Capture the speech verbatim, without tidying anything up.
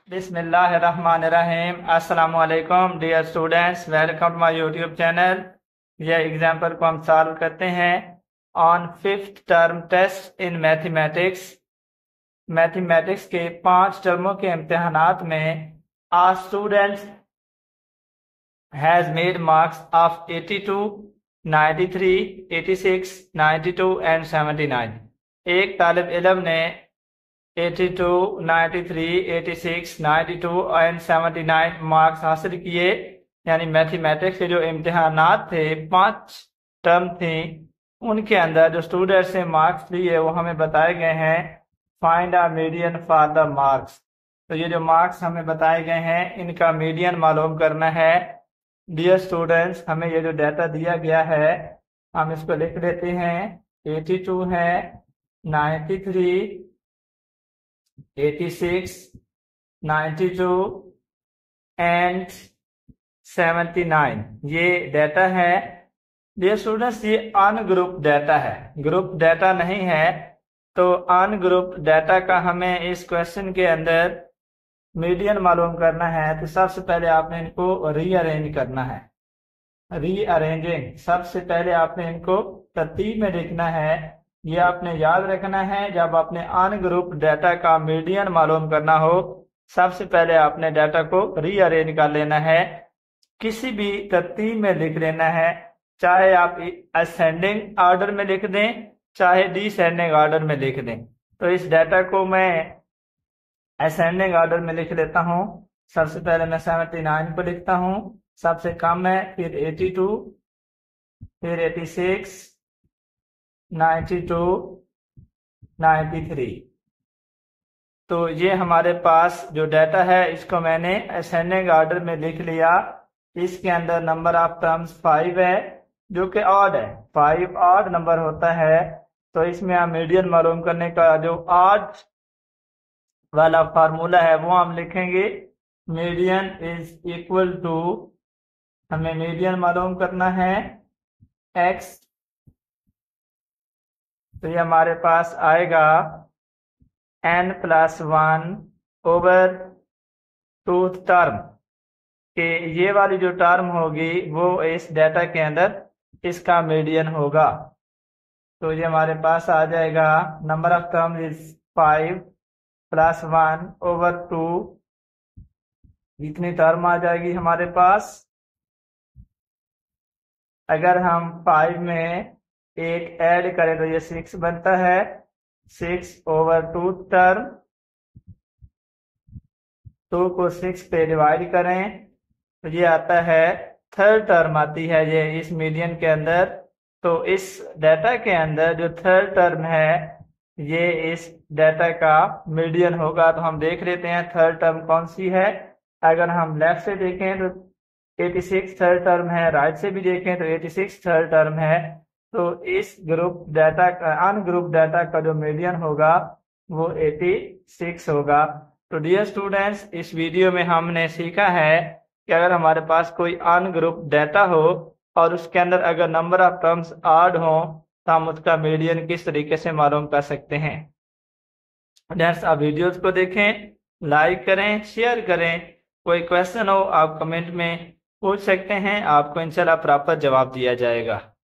बिस्मिल्लाहिर्रहमानिर्रहीम। अस्सलामु अलैकुम dear students, welcome to my YouTube channel. यह एग्जाम्पल को हम सॉल्व करते हैं on fifth term test in mathematics. Mathematics के पांच टर्मों के इम्तिहानात में a students has made marks of eighty two, ninety three, eighty six, ninety two and seventy nine. एक तालिब इल्म ने eighty two, ninety three, eighty six, ninety two and seventy nine marks हासिल किए। यानी मैथमेटिक्स के जो इम्तिहानात थे, पांच टर्म थी, उनके अंदर जो स्टूडेंट्स ने मार्क्स लिए वो हमें बताए गए हैं। Find a median for the marks. तो ये जो मार्क्स हमें बताए गए हैं इनका मीडियन मालूम करना है। डियर स्टूडेंट्स, हमें ये जो डाटा दिया गया है हम इसको लिख लेते हैं। एटी टू है, ninety three, eighty six, ninety two and seventy nine ये डाटा है। डियर स्टूडेंट्स, ये अनग्रुप डाटा है, ग्रुप डाटा नहीं है। तो अनग्रुप डाटा का हमें इस क्वेश्चन के अंदर मीडियन मालूम करना है। तो सबसे पहले आपने इनको रीअरेंज करना है। रीअरेंजिंग, सबसे पहले आपने इनको तरतीब में लिखना है। ये आपने याद रखना है, जब आपने अनग्रुप डाटा का मीडियन मालूम करना हो सबसे पहले आपने डाटा को रीअरेंज कर लेना है, किसी भी तरतीब में लिख लेना है। चाहे आप असेंडिंग ऑर्डर में लिख दें, चाहे डिसेंडिंग ऑर्डर में लिख दें। तो इस डाटा को मैं असेंडिंग ऑर्डर में लिख लेता हूँ। सबसे पहले मैं सेवेंटी नाइन को लिखता हूँ, सबसे कम है, फिर एटी टू, फिर eighty six, ninety two, ninety three. तो ये हमारे पास जो डाटा है इसको मैंने असेंडिंग ऑर्डर में लिख लिया। इसके अंदर नंबर ऑफ टर्म्स फाइव है जो कि ऑड है, फाइव ऑड नंबर होता है। तो इसमें हम मीडियन मालूम करने का जो ऑड वाला फार्मूला है वो हम लिखेंगे। मीडियन इज इक्वल टू, हमें मीडियन मालूम करना है एक्स। तो ये हमारे पास आएगा N plus one over two term के ये वाली जो टर्म होगी वो इस डाटा के अंदर इसका मीडियन होगा। तो ये हमारे पास आ जाएगा number of term is five plus one over two. इतनी टर्म आ जाएगी हमारे पास। अगर हम फाइव में एक ऐड करें तो ये सिक्स बनता है। Six over two term, two को सिक्स पे डिवाइड करें तो ये आता है थर्ड टर्म आती है ये इस मीडियन के अंदर। तो इस डाटा के अंदर जो थर्ड टर्म है ये इस डाटा का मीडियन होगा। तो हम देख लेते हैं थर्ड टर्म कौन सी है। अगर हम लेफ्ट से देखें तो एटी सिक्स थर्ड टर्म है, राइट से भी देखें तो एटी सिक्स थर्ड टर्म है। तो इस ग्रुप डाटा का, अनग्रुप डाटा का जो मीडियन होगा वो एटी सिक्स होगा। तो डियर स्टूडेंट्स, इस वीडियो में हमने सीखा है कि अगर हमारे पास कोई अनग्रुप डाटा हो और उसके अंदर अगर नंबर ऑफ टर्म्स ऑड हो तो हम उसका मीडियन किस तरीके से मालूम कर सकते हैं। स्टूडेंट्स, आप वीडियोस को देखें, लाइक करें, शेयर करें। कोई क्वेश्चन हो आप कमेंट में पूछ सकते हैं, आपको इंशाल्लाह प्रॉपर जवाब दिया जाएगा।